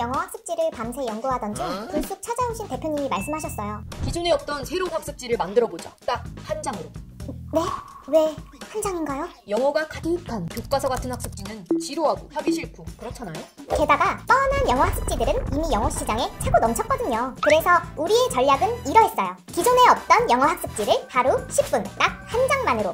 영어 학습지를 밤새 연구하던 중 불쑥 찾아오신 대표님이 말씀하셨어요. 기존에 없던 새로운 학습지를 만들어보자. 딱 한 장으로. 네? 왜 한 장인가요? 영어가 가득한 교과서 같은 학습지는 지루하고 하기 싫고 그렇잖아요? 게다가 뻔한 영어 학습지들은 이미 영어 시장에 차고 넘쳤거든요. 그래서 우리의 전략은 이러했어요. 기존에 없던 영어 학습지를 하루 10분 딱 한 장만으로.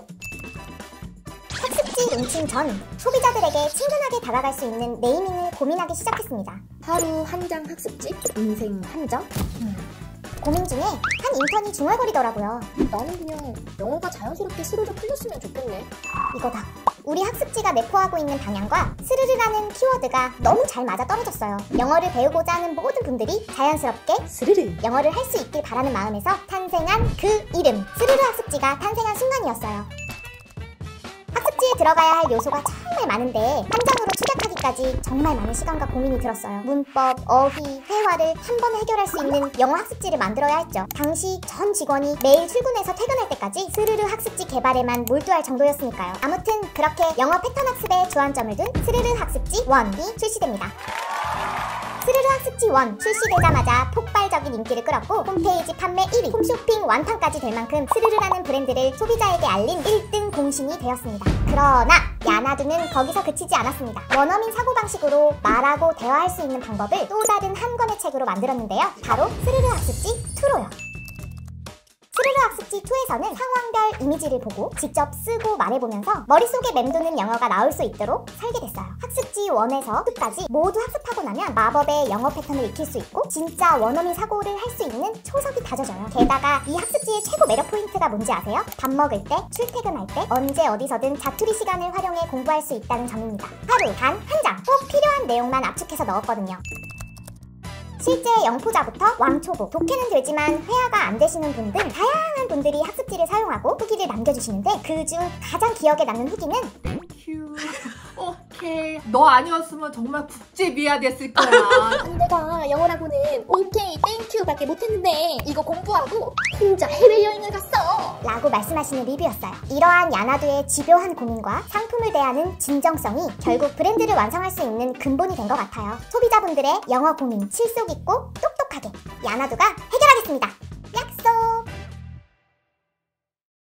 학습지 론칭 전 소비자들에게 친근하게 다가갈 수 있는 네이밍을 고민하기 시작했습니다. 하루 한 장 학습지? 인생 한 장? 고민 중에 한 인턴이 중얼거리더라고요. 나는 그냥 영어가 자연스럽게 스르르 풀렸으면 좋겠네. 이거다. 우리 학습지가 내포하고 있는 방향과 스르르라는 키워드가 너무 잘 맞아떨어졌어요. 영어를 배우고자 하는 모든 분들이 자연스럽게 스르르 영어를 할 수 있길 바라는 마음에서 탄생한 그 이름, 스르르 학습지가 탄생한 순간이었어요. 학습지에 들어가야 할 요소가 정말 많은데 한 장으로 축약하기까지 정말 많은 시간과 고민이 들었어요. 문법, 어휘, 회화를 한 번에 해결할 수 있는 영어 학습지를 만들어야 했죠. 당시 전 직원이 매일 출근해서 퇴근할 때까지 스르르 학습지 개발에만 몰두할 정도였으니까요. 아무튼 그렇게 영어 패턴 학습에 주안점을 둔 스르르 학습지 1이 출시됩니다. 스르르 학습지 1 출시되자마자 폭발적인 인기를 끌었고 홈페이지 판매 1위, 홈쇼핑 완판까지 될 만큼 스르르라는 브랜드를 소비자에게 알린 1등 공신이 되었습니다. 그러나 야나두는 거기서 그치지 않았습니다. 원어민 사고방식으로 말하고 대화할 수 있는 방법을 또 다른 한 권의 책으로 만들었는데요. 바로 스르르 학습지 2로요. 스르르 학습지 2에서는 상황별 이미지를 보고 직접 쓰고 말해보면서 머릿속에 맴도는 영어가 나올 수 있도록 설계됐어요. 학습지 1에서 2까지 모두 학습하고 나면 마법의 영어 패턴을 익힐 수 있고 진짜 원어민 사고를 할 수 있는 초석이 다져져요. 게다가 이 학습지의 최고 매력 포인트가 뭔지 아세요? 밥 먹을 때, 출퇴근할 때, 언제 어디서든 자투리 시간을 활용해 공부할 수 있다는 점입니다. 하루 단 한 장, 꼭 필요한 내용만 압축해서 넣었거든요. 실제 영포자부터 왕초보, 독해는 되지만 회화가 안 되시는 분 등 다양한 분들이 학습지를 사용하고 후기를 남겨주시는데 그중 가장 기억에 남는 후기는 땡큐. 오케이. 너 아니었으면 정말 국제 미아 됐을 거야. 내가 영어라고는 오케이, 땡큐 밖에 못했는데 이거 공부하고 혼자 해외여행을 갔어 라고 말씀하시는 리뷰였어요. 이러한 야나두의 집요한 고민과 상품을 대하는 진정성이 결국 브랜드를 완성할 수 있는 근본이 된 것 같아요. 소비자분들의 영어 고민 실속 있고 똑똑하게 야나두가 해결하겠습니다.